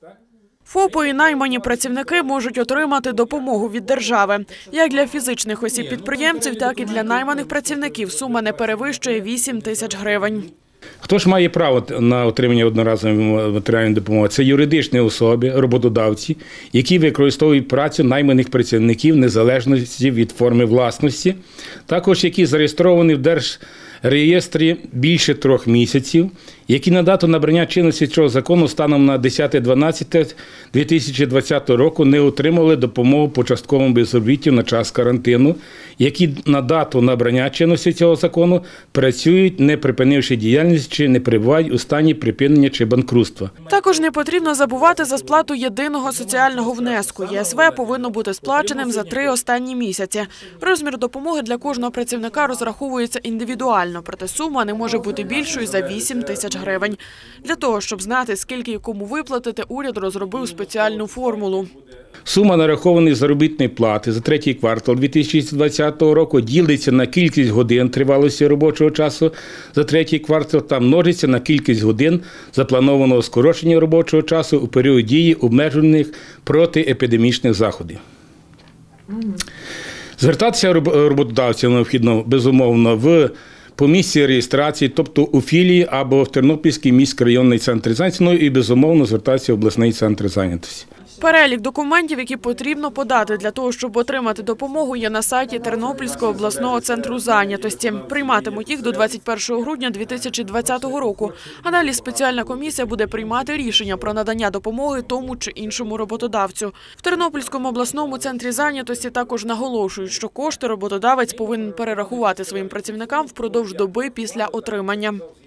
ФОПи і наймані працівники можуть отримати допомогу від держави. Як для фізичних осіб-підприємців, так і для найманих працівників сума не перевищує 8 тисяч гривень. Хто ж має право на отримання одноразової матеріальної допомоги? Це юридичні особи, роботодавці, які використовують працю найманих працівників незалежності від форми власності, також які зареєстровані в Держреєстрі більше 3 місяців, які на дату набрання чинності цього закону станом на 10.12.2020 року не отримали допомогу по частковому безробіттю на час карантину, які на дату набрання чинності цього закону працюють, не припинивши діяльність чи не перебувають у стані припинення чи банкрутства. Також не потрібно забувати за сплату єдиного соціального внеску. ЄСВ повинно бути сплаченим за 3 останні місяці. Розмір допомоги для кожного працівника розраховується індивідуально, проте сума не може бути більшою за 8 тисяч гривень. Для того, щоб знати, скільки і кому виплатити, уряд розробив спеціальну формулу. Сума нарахованої заробітної плати за 3-й квартал 2020 року ділиться на кількість годин тривалості робочого часу за 3-й квартал та множиться на кількість годин запланованого скорочення робочого часу у період дії обмежених протиепідемічних заходів. Звертатися роботодавцям необхідно, безумовно, по місці реєстрації, тобто у філії або в Тернопільський міськрайонний центр зайнятості, ну і, безумовно, звертатися в обласний центр зайнятості. Перелік документів, які потрібно подати для того, щоб отримати допомогу, є на сайті Тернопільського обласного центру зайнятості. Прийматимуть їх до 21 грудня 2020 року. А далі спеціальна комісія буде приймати рішення про надання допомоги тому чи іншому роботодавцю. В Тернопільському обласному центрі зайнятості також наголошують, що кошти роботодавець повинен перерахувати своїм працівникам впродовж доби після отримання.